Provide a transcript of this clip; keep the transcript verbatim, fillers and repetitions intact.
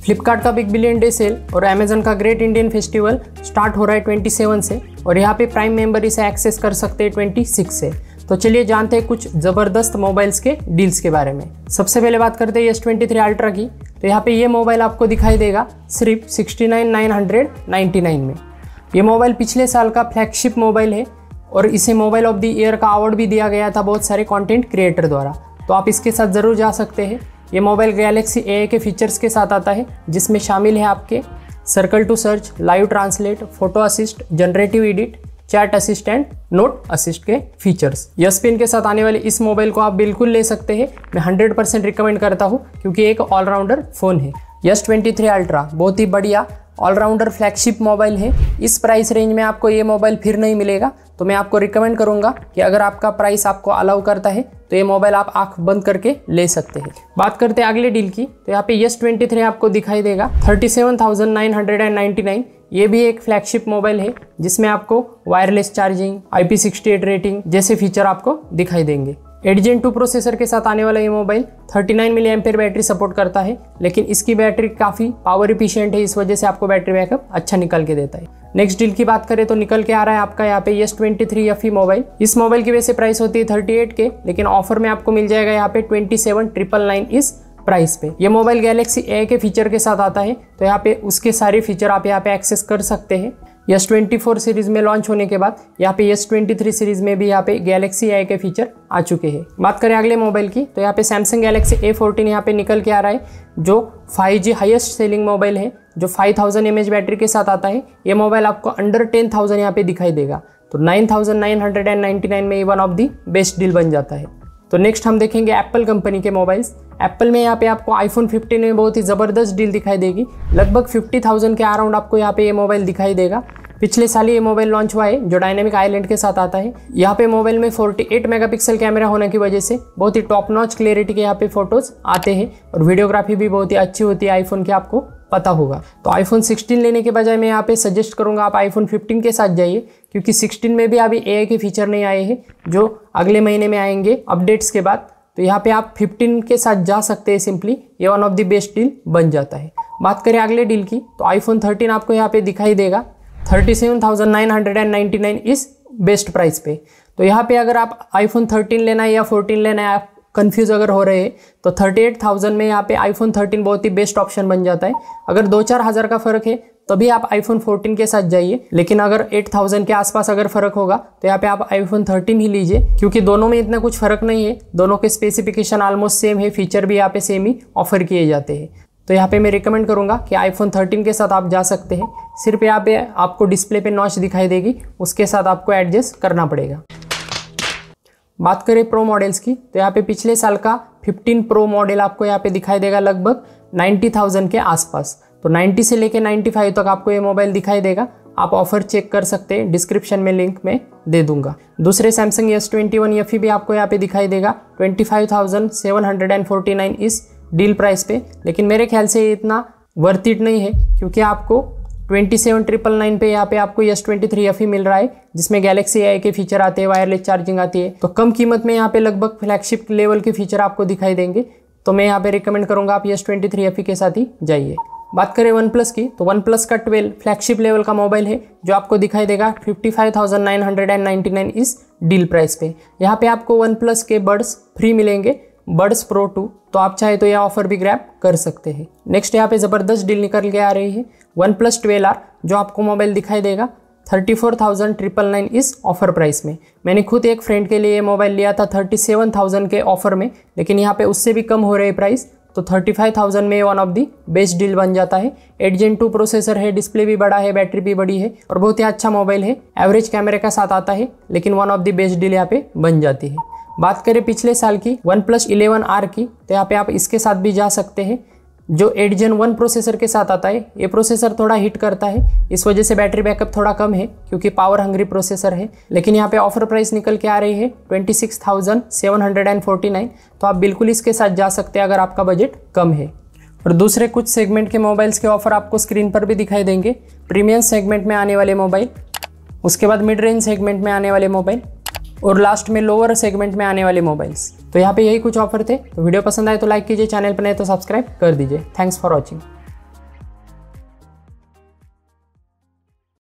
फ्लिपकार्ट का big billion day sale और Amazon का ग्रेट इंडियन फेस्टिवल स्टार्ट हो रहा है सत्ताईस से और यहाँ पे प्राइम मेंबर इसे एक्सेस कर सकते हैं छब्बीस से। तो चलिए जानते हैं कुछ ज़बरदस्त मोबाइल्स के डील्स के बारे में। सबसे पहले बात करते हैं एस ट्वेंटी थ्री अल्ट्रा की। तो यहाँ पे ये मोबाइल आपको दिखाई देगा सिर्फ sixty nine nine hundred ninety nine में। ये मोबाइल पिछले साल का फ्लैगशिप मोबाइल है और इसे मोबाइल ऑफ द ईयर का अवार्ड भी दिया गया था बहुत सारे कंटेंट क्रिएटर द्वारा। तो आप इसके साथ ज़रूर जा सकते हैं। ये मोबाइल गैलेक्सी ए आई के फीचर्स के साथ आता है, जिसमें शामिल है आपके circle to search, live translate, photo assist, generative edit, chat assistant, note assist के फीचर्स। यस पेन के साथ आने वाले इस मोबाइल को आप बिल्कुल ले सकते हैं। मैं हंड्रेड परसेंट रिकमेंड करता हूँ क्योंकि एक ऑलराउंडर फ़ोन है। यस ट्वेंटी थ्री अल्ट्रा बहुत ही बढ़िया ऑलराउंडर फ्लैगशिप मोबाइल है। इस प्राइस रेंज में आपको ये मोबाइल फिर नहीं मिलेगा। तो मैं आपको रिकमेंड करूंगा कि अगर आपका प्राइस आपको अलाउ करता है तो ये मोबाइल आप आंख बंद करके ले सकते हैं। बात करते हैं अगले डील की। तो यहाँ पे यस ट्वेंटी थ्री आपको दिखाई देगा thirty seven thousand nine hundred ninety nine. ये भी एक फ्लैगशिप मोबाइल है जिसमें आपको wireless charging, I P sixty eight rating जैसे फीचर आपको दिखाई देंगे। एट जेन टू प्रोसेसर के साथ आने वाला ये mobile thirty nine milli ampere battery support करता है, लेकिन इसकी बैटरी काफ़ी पावर इफिशिएंट है, इस वजह से आपको बैटरी बैकअप अच्छा निकल के देता है। नेक्स्ट डील की बात करें तो निकल के आ रहा है आपका यहाँ पे S twenty three F E mobile. इस मोबाइल की वैसे प्राइस होती है थर्टी एट के, लेकिन ऑफर में आपको मिल जाएगा यहाँ पे ट्वेंटी सेवन ट्रिपल नाइन इस प्राइस पे। ये मोबाइल गैलेक्सी ए आई के फीचर के साथ आता है, तो यहाँ पे उसके सारे फीचर आप यहाँ पे एक्सेस कर सकते हैं। यस ट्वेंटी फोर सीरीज में लॉन्च होने के बाद यहाँ पे यस ट्वेंटी थ्री सीरीज में भी यहाँ पे गैलेक्सी ए आई के फीचर आ चुके हैं। बात करें अगले मोबाइल की तो यहाँ पे सैमसंग गैलेक्सी ए फोर्टीन यहाँ पे निकल के आ रहा है, जो five G highest selling mobile है, जो five thousand M H battery के साथ आता है। ये मोबाइल आपको अंडर टेन थाउजेंड यहाँ पे दिखाई देगा, तो nine thousand nine hundred ninety nine में one of the best deal बन जाता है। तो नेक्स्ट हम देखेंगे एप्पल कंपनी के मोबाइल्स। एप्पल में यहाँ पे आपको आईफोन फिफ्टीन में बहुत ही ज़बरदस्त डील दिखाई देगी। लगभग फिफ्टी थाउजेंड के अराउंड आपको यहाँ पे ये मोबाइल दिखाई देगा। पिछले साल ये मोबाइल लॉन्च हुआ है, जो डायनेमिक आइलैंड के साथ आता है। यहाँ पे मोबाइल में फोर्टी एट मेगापिक्सल कैमरा होने की वजह से बहुत ही टॉप नॉच क्लियरिटी के यहाँ पे फोटोज आते हैं और वीडियोग्राफी भी बहुत ही अच्छी होती है आईफोन की, आपको पता होगा। तो आईफोन सिक्सटीन लेने के बजाय मैं यहाँ पे सजेस्ट करूँगा आप आईफोन फिफ्टीन के साथ जाइए, क्योंकि सिक्सटीन में भी अभी ए आई के फीचर नहीं आए हैं, जो अगले महीने में आएंगे अपडेट्स के बाद। तो यहाँ पे आप फिफ्टीन के साथ जा सकते हैं सिंपली, ये one of the best deal बन जाता है। बात करें अगले डील की तो आईफोन थर्टीन आपको यहाँ पे दिखाई देगा thirty seven thousand nine hundred ninety nine इस बेस्ट प्राइस पे। तो यहाँ पे अगर आप आईफोन थर्टीन लेना है या फोर्टीन लेना है, आप कंफ्यूज अगर हो रहे हैं, तो थर्टी एट थाउजेंड में यहाँ पे आईफोन थर्टीन बहुत ही बेस्ट ऑप्शन बन जाता है। अगर दो चार हज़ार का फ़र्क है तभी आप आईफोन फोर्टीन के साथ जाइए, लेकिन अगर एट थाउजेंड के आसपास अगर फ़र्क होगा तो यहाँ पे आप आईफोन थर्टीन ही लीजिए, क्योंकि दोनों में इतना कुछ फ़र्क नहीं है। दोनों के स्पेसिफिकेशन ऑलमोस्ट सेम है, फीचर भी यहाँ पे सेम ही ऑफर किए जाते हैं। तो यहाँ पे मैं रिकमेंड करूँगा कि आईफोन थर्टीन के साथ आप जा सकते हैं। सिर्फ यहाँ पे आपको डिस्प्ले पे नॉच दिखाई देगी, उसके साथ आपको एडजस्ट करना पड़ेगा। बात करें प्रो मॉडल्स की तो यहाँ पे पिछले साल का फिफ्टीन प्रो मॉडल आपको यहाँ पे दिखाई देगा लगभग नाइन्टी थाउजेंड के आसपास। तो नाइन्टी से लेके नाइन्टी फाइव तक आपको ये मोबाइल दिखाई देगा। आप ऑफर चेक कर सकते हैं, डिस्क्रिप्शन में लिंक में दे दूंगा। दूसरे Samsung S twenty one F E भी आपको यहाँ पे दिखाई देगा twenty five thousand seven hundred forty nine इस डील प्राइस पे, लेकिन मेरे ख्याल से ये इतना वर्थ इट नहीं है, क्योंकि आपको ट्वेंटी सेवन ट्रिपल नाइन पे यहाँ पे आपको S twenty three F E मिल रहा है, जिसमें गैलेक्सी ए आई के फीचर आते हैं, वायरलेस चार्जिंग आती है। तो कम कीमत में यहाँ पे लगभग फ्लैगशिप लेवल के फीचर आपको दिखाई देंगे। तो मैं यहाँ पे रिकमेंड करूँगा आप S twenty three F E के साथ ही जाइए। बात करें वन प्लस की तो वन प्लस का ट्वेल्व फ्लैगशिप लेवल का मोबाइल है, जो आपको दिखाई देगा fifty five thousand nine hundred ninety nine इस डील प्राइस पे। यहाँ पे आपको वन प्लस के बड्स फ्री मिलेंगे, बड्स प्रो टू। तो आप चाहे तो यह ऑफर भी ग्रैब कर सकते हैं। नेक्स्ट यहाँ पे ज़बरदस्त डील निकल के आ रही है वन प्लस ट्वेल्व आर, जो आपको मोबाइल दिखाई देगा thirty four thousand triple nine इस ऑफर प्राइस में। मैंने खुद एक फ्रेंड के लिए ये मोबाइल लिया था थर्टी सेवन थाउजेंड के ऑफर में, लेकिन यहाँ पे उससे भी कम हो रहे प्राइस। तो थर्टी फाइव थाउजेंड में one of the best deal बन जाता है। एट जेन टू प्रोसेसर है, डिस्प्ले भी बड़ा है, बैटरी भी बड़ी है और बहुत ही अच्छा मोबाइल है। एवरेज कैमरे का साथ आता है, लेकिन one of the best deal यहाँ पे बन जाती है। बात करें पिछले साल की वन प्लस इलेवन आर की तो यहाँ पे आप इसके साथ भी जा सकते हैं, जो एट जेन वन प्रोसेसर के साथ आता है। ये प्रोसेसर थोड़ा हिट करता है, इस वजह से बैटरी बैकअप थोड़ा कम है, क्योंकि पावर हंग्री प्रोसेसर है। लेकिन यहाँ पे ऑफर प्राइस निकल के आ रही है twenty six thousand seven hundred forty nine. तो आप बिल्कुल इसके साथ जा सकते हैं अगर आपका बजट कम है। और दूसरे कुछ सेगमेंट के मोबाइल्स के ऑफर आपको स्क्रीन पर भी दिखाई देंगे। प्रीमियम सेगमेंट में आने वाले मोबाइल, उसके बाद मिड रेंज सेगमेंट में आने वाले मोबाइल और लास्ट में लोअर सेगमेंट में आने वाले मोबाइल्स। तो यहाँ पे यही कुछ ऑफर थे। तो वीडियो पसंद आए तो लाइक कीजिए, चैनल पर नए तो सब्सक्राइब कर दीजिए। Thanks for watching.